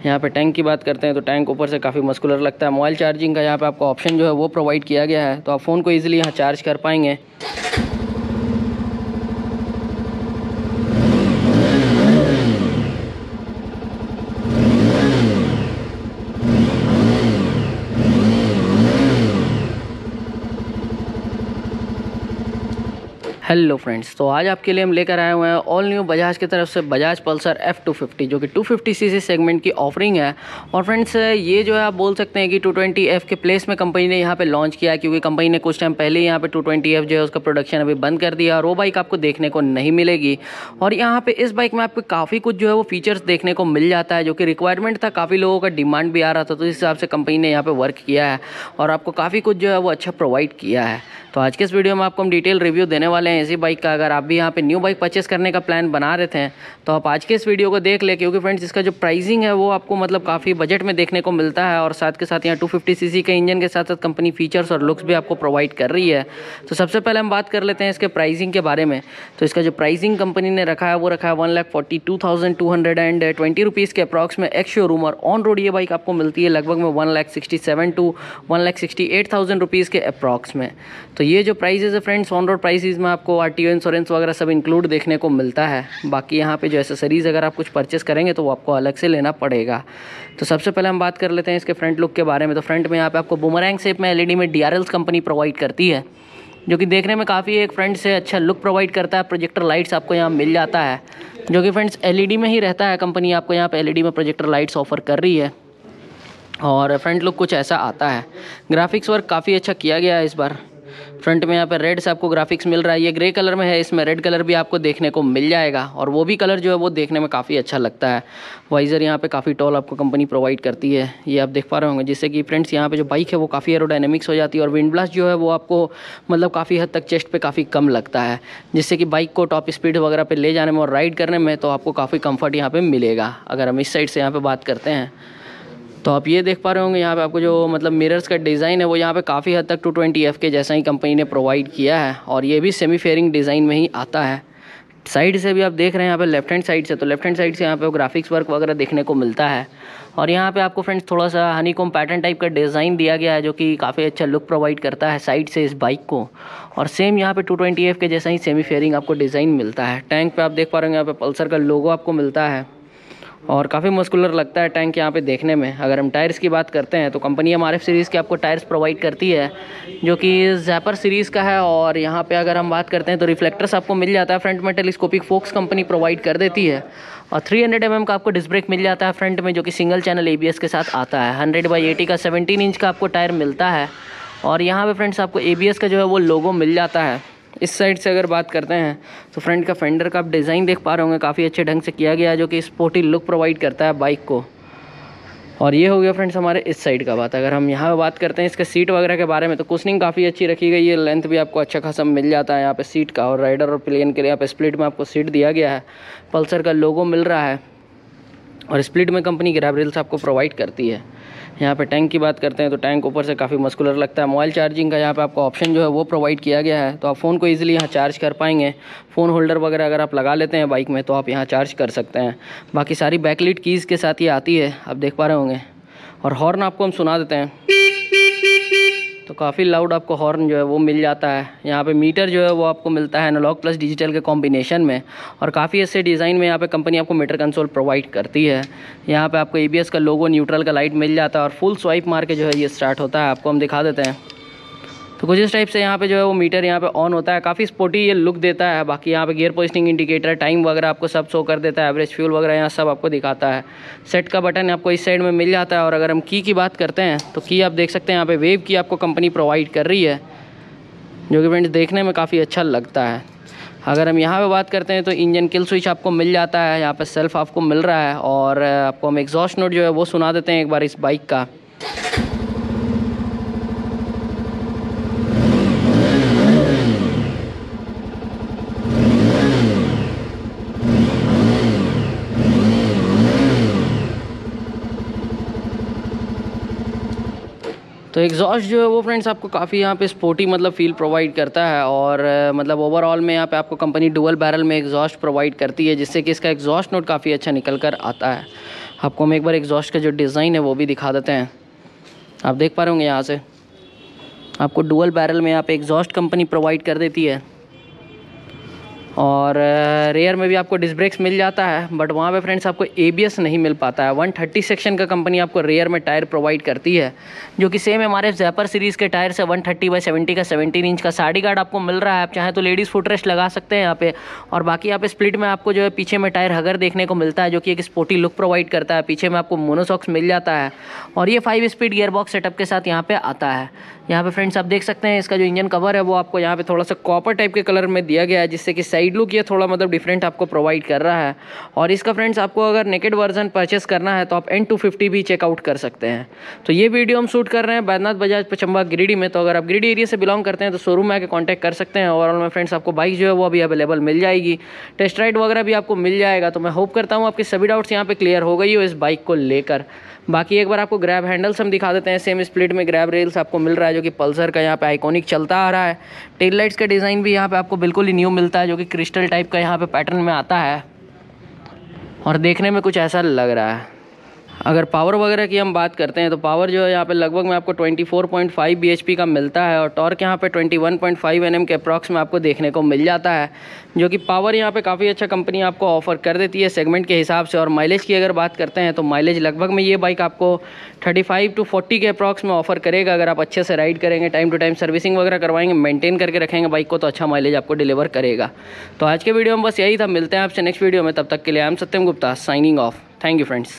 यहाँ पे टैंक की बात करते हैं तो टैंक ऊपर से काफ़ी मस्कुलर लगता है। मोबाइल चार्जिंग का यहाँ पे आपको ऑप्शन जो है वो प्रोवाइड किया गया है, तो आप फ़ोन को ईजिली यहाँ चार्ज कर पाएंगे। हेलो फ्रेंड्स, तो आज आपके लिए हम लेकर आए हुए हैं ऑल न्यू बजाज की तरफ से बजाज पल्सर F250 जो कि 250 सीसी सेगमेंट की ऑफरिंग है। और फ्रेंड्स ये जो है आप बोल सकते हैं कि 220F के प्लेस में कंपनी ने यहाँ पे लॉन्च किया, क्योंकि कंपनी ने कुछ टाइम पहले ही यहाँ पे 220F जो है उसका प्रोडक्शन अभी बंद कर दिया और वो बाइक आपको देखने को नहीं मिलेगी। और यहाँ पे इस बाइक में आपको काफ़ी कुछ जो है वो फीचर्स देखने को मिल जाता है, जो कि रिक्वायरमेंट था, काफ़ी लोगों का डिमांड भी आ रहा था, तो इस हिसाब से कंपनी ने यहाँ पर वर्क किया है और आपको काफ़ी कुछ जो है वो अच्छा प्रोवाइड किया है। तो आज के इस वीडियो में आपको हम डिटेल रिव्यू देने वाले हैं इसी बाइक का। अगर आप भी यहाँ पे न्यू बाइक परचेस करने का प्लान बना रहे थे तो आप आज के इस वीडियो को देख ले, क्योंकि फ्रेंड्स इसका जो प्राइसिंग है वो आपको मतलब काफ़ी बजट में देखने को मिलता है और साथ के साथ यहाँ 250 सीसी के इंजन के साथ साथ कंपनी फीचर्स और लुक्स भी आपको प्रोवाइड कर रही है। तो सबसे पहले हम बात कर लेते हैं इसके प्राइसिंग के बारे में। तो इसका जो प्राइसिंग कंपनी ने रखा है वो रखा है 1,42,220 रुपीज़ के अप्रॉक्स में एक्स शोरूम, और ऑन रोड ये बाइक आपको मिलती है लगभग में 1,67,000 to 1,68,000 रुपीज़ के अप्रॉक्स में। तो ये जो प्राइसेस है फ्रेंड्स ऑन रोड प्राइसेस में आपको आरटीओ इंश्योरेंस वगैरह सब इंक्लूड देखने को मिलता है। बाकी यहाँ पे जो एसेसरीज़ अगर आप कुछ परचेस करेंगे तो वो आपको अलग से लेना पड़ेगा। तो सबसे पहले हम बात कर लेते हैं इसके फ्रंट लुक के बारे में। तो फ्रंट में यहाँ पे आपको बुमरैंग शेप में एलईडी में DRLs कंपनी प्रोवाइड करती है, जो कि देखने में काफ़ी एक फ्रंट से अच्छा लुक प्रोवाइड करता है। प्रोजेक्टर लाइट्स आपको यहाँ मिल जाता है, जो कि फ्रेंड्स एलईडी में ही रहता है। कंपनी आपको यहाँ पे एलईडी में प्रोजेक्टर लाइट्स ऑफर कर रही है और फ्रंट लुक कुछ ऐसा आता है। ग्राफिक्स वर्क काफ़ी अच्छा किया गया है इस बार। फ्रंट में यहाँ पे रेड से आपको ग्राफिक्स मिल रहा है, ये ग्रे कलर में है, इसमें रेड कलर भी आपको देखने को मिल जाएगा और वो भी कलर जो है वो देखने में काफ़ी अच्छा लगता है। वाइज़र यहाँ पे काफ़ी टॉल आपको कंपनी प्रोवाइड करती है, ये आप देख पा रहे होंगे, जिससे कि फ्रेंड्स यहाँ पे जो बाइक है वो काफ़ी एरोडायनेमिक्स हो जाती है और विंड ब्लास्ट जो है वो आपको मतलब काफ़ी हद तक चेस्ट पे काफ़ी कम लगता है, जिससे कि बाइक को टॉप स्पीड वगैरह पे ले जाने में और राइड करने में तो आपको काफ़ी कम्फर्ट यहाँ पर मिलेगा। अगर हम इस साइड से यहाँ पर बात करते हैं तो आप ये देख पा रहे होंगे यहाँ पे आपको जो मतलब मिरर्स का डिज़ाइन है वो यहाँ पे काफ़ी हद तक 220F के जैसा ही कंपनी ने प्रोवाइड किया है और ये भी सेमी फेयरिंग डिज़ाइन में ही आता है। साइड से भी आप देख रहे हैं यहाँ पे लेफ्ट हैंड साइड से, तो लेफ्ट हैंड साइड से यहाँ पे ग्राफिक्स वर्क वगैरह देखने को मिलता है और यहाँ पे आपको फ्रेंड्स थोड़ा सा हनीकॉम पैटर्न टाइप का डिज़ाइन दिया गया है, जो कि काफ़ी अच्छा लुक प्रोवाइड करता है साइड से इस बाइक को। और सेम यहाँ पे 220F के जैसा ही सेमी फेयरिंग आपको डिज़ाइन मिलता है। टैंक पे आप देख पा रहे होंगे यहाँ पे पल्सर का लोगो आपको मिलता है और काफ़ी मस्कुलर लगता है टैंक यहाँ पे देखने में। अगर हम टायर्स की बात करते हैं तो कंपनी MRF सीरीज़ के आपको टायर्स प्रोवाइड करती है, जो कि जैपर सीरीज़ का है। और यहाँ पे अगर हम बात करते हैं तो रिफ्लेक्टर्स आपको मिल जाता है, फ्रंट में टेलीस्कोपिक फोक्स कंपनी प्रोवाइड कर देती है और 300 mm का आपको डिस्क ब्रेक मिल जाता है फ्रंट में, जो कि सिंगल चैनल ABS के साथ आता है। 100/80 का 17 इंच का आपको टायर मिलता है और यहाँ पे फ्रेंड्स आपको ABS का जो है वो लोगो मिल जाता है। इस साइड से अगर बात करते हैं तो फ्रंट का फेंडर का आप डिज़ाइन देख पा रहे होंगे, काफ़ी अच्छे ढंग से किया गया है, जो कि स्पोर्टी लुक प्रोवाइड करता है बाइक को। और ये हो गया फ्रेंड्स हमारे इस साइड का बात। अगर हम यहाँ बात करते हैं इसके सीट वगैरह के बारे में तो कुशनिंग काफ़ी अच्छी रखी गई है, लेंथ भी आपको अच्छा खासा मिल जाता है यहाँ पे सीट का। और राइडर और प्लेन के लिए यहाँ पे स्प्लिट में आपको सीट दिया गया है, पल्सर का लोगो मिल रहा है और स्प्लिट में कंपनी ग्रैब रेल्स आपको प्रोवाइड करती है। यहाँ पे टैंक की बात करते हैं तो टैंक ऊपर से काफ़ी मस्कुलर लगता है। मोबाइल चार्जिंग का यहाँ पे आपको ऑप्शन जो है वो प्रोवाइड किया गया है, तो आप फ़ोन को इजीली यहाँ चार्ज कर पाएंगे। फ़ोन होल्डर वगैरह अगर आप लगा लेते हैं बाइक में तो आप यहाँ चार्ज कर सकते हैं। बाकी सारी बैकलिट कीज़ के साथ ये आती है, आप देख पा रहे होंगे। और हॉर्न आपको हम सुना देते हैं तो काफ़ी लाउड आपको हॉर्न जो है वो मिल जाता है। यहाँ पे मीटर जो है वो आपको मिलता है एनालॉग प्लस डिजिटल के कॉम्बिनेशन में और काफ़ी अच्छे डिज़ाइन में यहाँ पे कंपनी आपको मीटर कंसोल प्रोवाइड करती है। यहाँ पे आपको ABS का लोगो, न्यूट्रल का लाइट मिल जाता है और फुल स्वाइप मार के जो है ये स्टार्ट होता है। आपको हम दिखा देते हैं तो कुछ इस टाइप से यहाँ पे जो है वो मीटर यहाँ पे ऑन होता है, काफ़ी स्पोर्टी ये लुक देता है। बाकी यहाँ पे गियर पोजिशनिंग इंडिकेटर, टाइम वगैरह आपको सब शो कर देता है, एवरेज फ्यूल वगैरह यहाँ सब आपको दिखाता है। सेट का बटन आपको इस साइड में मिल जाता है। और अगर हम की बात करते हैं तो की आप देख सकते हैं यहाँ पे वेव की आपको कंपनी प्रोवाइड कर रही है, जो कि फ्रेंड्स देखने में काफ़ी अच्छा लगता है। अगर हम यहाँ पे बात करते हैं तो इंजन किल स्विच आपको मिल जाता है, यहाँ पे सेल्फ आपको मिल रहा है और आपको हम एग्जॉस्ट नोट जो है वो सुना देते हैं एक बार इस बाइक का। तो एग्जॉस्ट जो है वो फ्रेंड्स आपको काफ़ी यहाँ पे स्पोर्टी मतलब फील प्रोवाइड करता है और मतलब ओवरऑल में यहाँ पे आपको कंपनी डुअल बैरल में एग्जॉस्ट प्रोवाइड करती है, जिससे कि इसका एग्जॉस्ट नोट काफ़ी अच्छा निकल कर आता है। आपको हम एक बार एग्जॉस्ट का जो डिज़ाइन है वो भी दिखा देते हैं। आप देख पा रहे होंगे यहाँ से आपको डुअल बैरल में यहाँ पे एग्जॉस्ट कंपनी प्रोवाइड कर देती है, और रेयर में भी आपको डिस्क ब्रेक्स मिल जाता है, बट वहाँ पे फ्रेंड्स आपको ABS नहीं मिल पाता है। 130 सेक्शन का कंपनी आपको रेयर में टायर प्रोवाइड करती है, जो कि सेम हमारे जैपर सीरीज़ के टायर से 130/70 का 17 इंच का साड़ी गार्ड आपको मिल रहा है। आप चाहें तो लेडीज़ फुटरेस्ट लगा सकते हैं यहाँ पे। और बाकी यहाँ पे स्प्लिट में आपको जो है पीछे में टायर हगर देखने को मिलता है, जो कि एक स्पोर्टी लुक प्रोवाइड करता है। पीछे में आपको मोनोसॉक्स मिल जाता है, और ये 5 स्पीड गियरबॉक्स सेटअप के साथ यहाँ पे आता है। यहाँ पे फ्रेंड्स आप देख सकते हैं इसका जो इंजन कवर है वो आपको यहाँ पे थोड़ा सा कॉपर टाइप के कलर में दिया गया है, जिससे कि साइड लुक ये थोड़ा मतलब डिफरेंट आपको प्रोवाइड कर रहा है। और इसका फ्रेंड्स आपको अगर नेकेड वर्जन परचेस करना है तो आप N250 भी चेकआउट कर सकते हैं। तो ये वीडियो हम शूट कर रहे हैं बैद्यनाथ बजाज पचम्बा गिरिडीह में। तो अगर आप गिरिडीह एरिया से बिलोंग करते हैं तो शोरूम में आके कॉन्टैक्ट कर सकते हैं। ओवरऑल में फ्रेंड्स आपको बाइक जो है वो अभी अवेलेबल मिल जाएगी, टेस्ट राइड वगैरह भी आपको मिल जाएगा। तो मैं होप करता हूँ आपके सभी डाउट्स यहाँ पे क्लियर हो गई हो इस बाइक को लेकर। बाकी एक बार आपको ग्रैब हैंडल्स हम दिखा देते हैं। सेम स्प्लिट में ग्रैब रेल्स आपको मिल रहा है, जो कि पल्सर का यहाँ पे आइकॉनिक चलता आ रहा है। टेल लाइट्स का डिज़ाइन भी यहाँ पे आपको बिल्कुल ही न्यू मिलता है, जो कि क्रिस्टल टाइप का यहाँ पे पैटर्न में आता है, और देखने में कुछ ऐसा लग रहा है। अगर पावर वगैरह की हम बात करते हैं तो पावर जो है यहाँ पे लगभग में आपको 24.5 bhp का मिलता है, और टॉर्क यहाँ पे 21.5 Nm के अप्रॉक्स में आपको देखने को मिल जाता है, जो कि पावर यहाँ पे काफ़ी अच्छा कंपनी आपको ऑफर कर देती है सेगमेंट के हिसाब से। और माइलेज की अगर बात करते हैं तो माइलेज लगभग में ये बाइक आपको 35 to 40 के अप्रॉक्स में ऑफर करेगा। अगर आप अच्छे से राइड करेंगे, टाइम टू टाइम सर्विसिंग वगैरह करवाएंगे, मेंटेन करके रखेंगे बाइक को, तो अच्छा माइलेज आपको डिलीवर करेगा। तो आज के वीडियो में बस यही था, मिलते हैं आपसे नेक्स्ट वीडियो में। तब तक के लिए I am Satyam Gupta signing off. Thank you friends.